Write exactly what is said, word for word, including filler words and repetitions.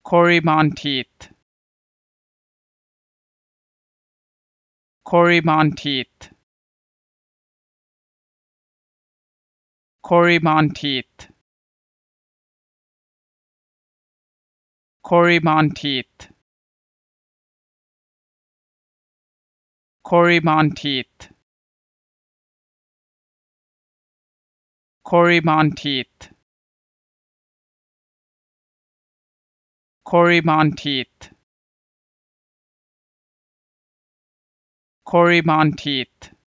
Corybon teeth. Corybon teeth. Corybon teeth. Corybon teeth. Corybon teeth. Corybon teeth. Corybon teeth. Corybon teeth.